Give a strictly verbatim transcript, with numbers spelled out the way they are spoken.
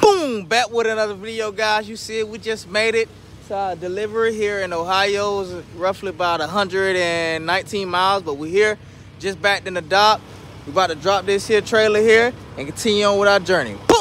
Boom, back with another video, guys. You see it, we just made it to our delivery here in Ohio. It's roughly about one hundred nineteen miles, but we're here just back in the dock. We're about to drop this here trailer here and continue on with our journey.